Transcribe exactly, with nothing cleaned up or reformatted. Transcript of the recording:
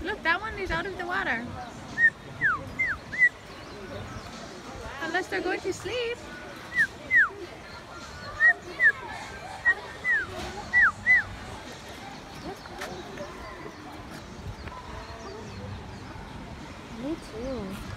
Look, that one is out of the water. Unless they're going to sleep. Me too.